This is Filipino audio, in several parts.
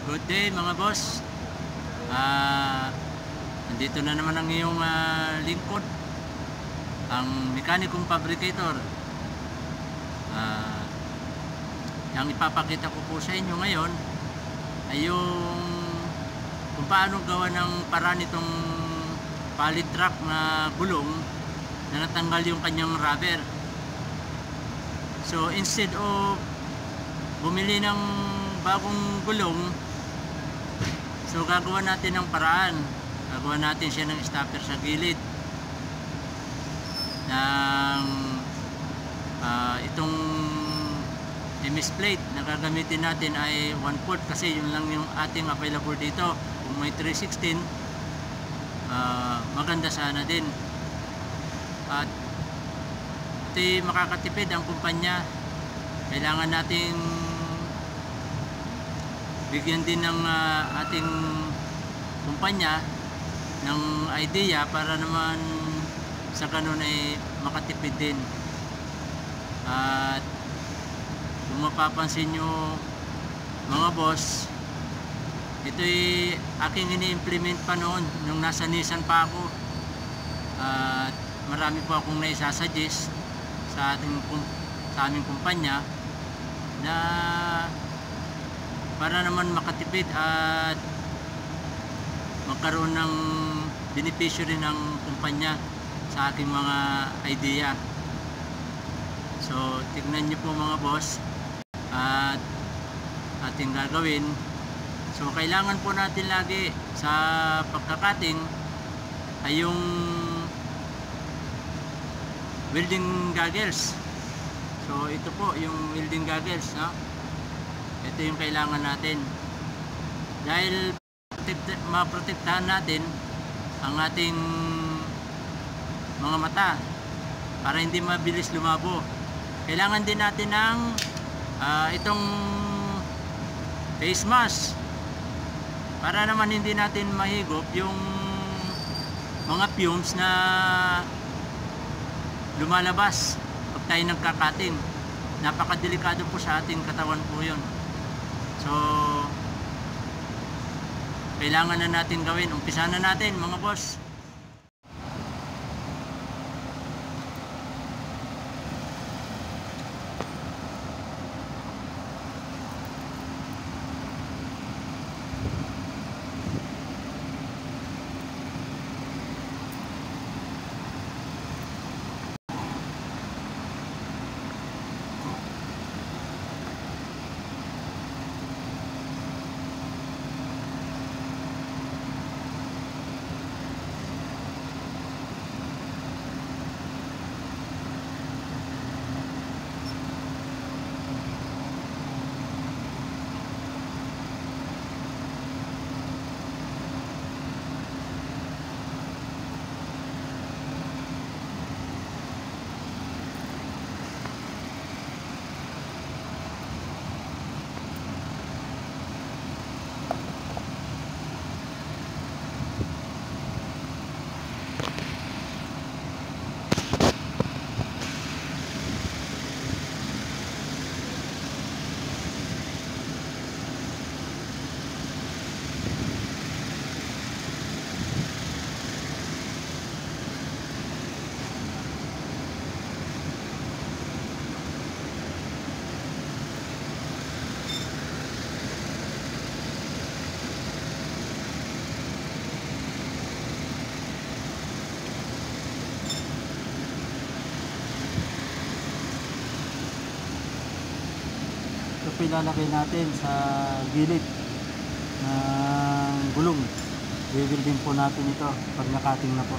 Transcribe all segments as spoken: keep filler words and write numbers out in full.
Good day mga boss. uh, Nandito na naman ang iyong uh, lingkod, ang mekanikong fabricator. uh, Ang ipapakita ko po sa inyo ngayon ay yung kung paano gawa ng paraan itong pallet truck na gulong na natanggal yung kanyang rubber. So instead of bumili ng bagong gulong, so gagawa natin ng paraan. Gagawa natin siya ng stopper sa gilid ng uh, itong M S plate na gagamitin natin ay one fourth, kasi yun lang yung ating available dito. Kung may three sixteen, uh, maganda sana din. At ito'y makakatipid ang kumpanya. Kailangan nating bigyan din ng uh, ating kumpanya ng idea para naman sa ganun ay makatipid din. At kung mapapansin nyo mga boss, ito'y aking ini-implement pa noon nung nasa Nissan pa ako. At marami po akong naisasuggest sa ating sa aming kumpanya na para naman makatipid at magkaroon ng benepisyo rin ng kumpanya sa aking mga idea. So tignan nyo po mga boss at ating gagawin. So kailangan po natin lagi sa pagkakating ay yung welding goggles. So ito po yung welding goggles, no? Ito yung kailangan natin dahil maprotektahan natin ang ating mga mata para hindi mabilis lumabo. Kailangan din natin ng uh, itong face mask para naman hindi natin mahigop yung mga fumes na lumalabas pag tayo nagkakating. Napakadelikado po sa ating katawan po yun. So kailangan na natin gawin. Umpisa na natin mga boss. Ito ilalagay natin sa gilid ng gulong. I-welding po natin ito pag nakating na po.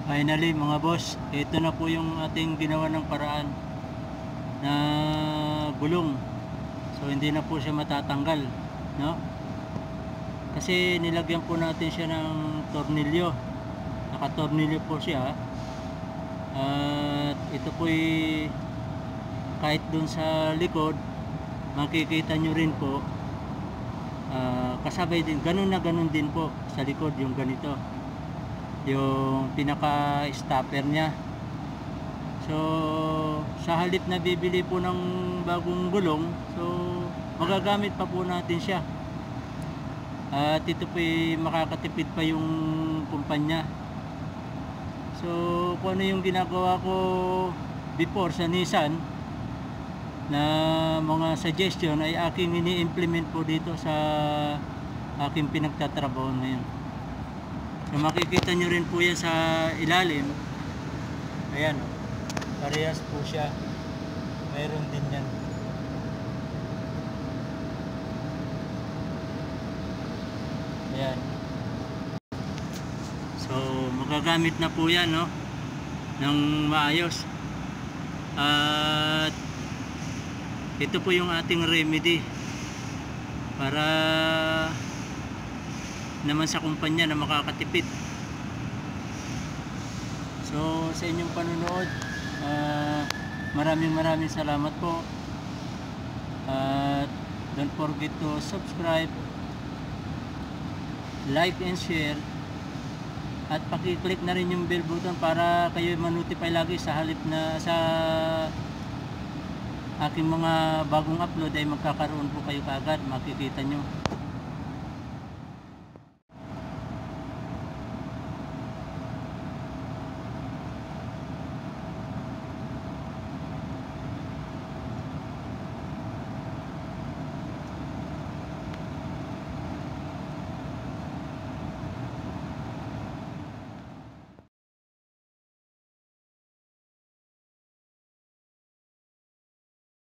Finally mga boss, ito na po yung ating ginawa ng paraan na gulong. So hindi na po siya matatanggal, no? Kasi nilagyan po natin siya ng tornilyo. Naka-tornilyo po siya. At ito po ay kahit dun sa likod, makikita nyo rin po, uh, kasabay din, ganun na ganun din po sa likod yung ganito, yung pinaka stopper nya. So sa halip na bibili po ng bagong gulong, so magagamit pa po natin siya. At ito po ay makakatipid pa yung kumpanya. So kung ano yung ginagawa ko before sa Nissan na mga suggestion ay aking ini-implement po dito sa aking pinagtatrabaho ngayon. So makikita nyo rin po yan sa ilalim. Ayan o, parehas po siya, mayroon din yan. Ayan. So magagamit na po yan, no, ng maayos. At ito po yung ating remedy para naman sa kumpanya na makakatipid. So sa inyong panonood, uh, maraming maraming salamat po. At uh, don't forget to subscribe, like and share, at paki-click na rin yung bell button para kayo ma-notify lagi sa halip na sa aking mga bagong upload ay magkakaroon po kayo kaagad, makikita nyo.